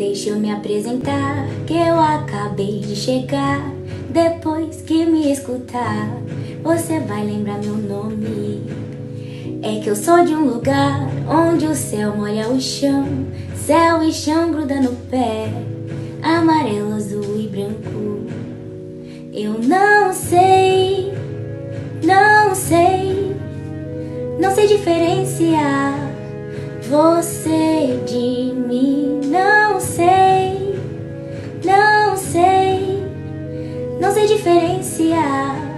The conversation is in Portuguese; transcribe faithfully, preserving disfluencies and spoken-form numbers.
Deixa eu me apresentar, que eu acabei de chegar. Depois que me escutar, você vai lembrar meu nome. É que eu sou de um lugar onde o céu molha o chão, céu e chão gruda no pé, amarelo, azul e branco. Eu não sei, não sei, não sei diferenciar você de mim. Não sei, não sei, não sei diferenciar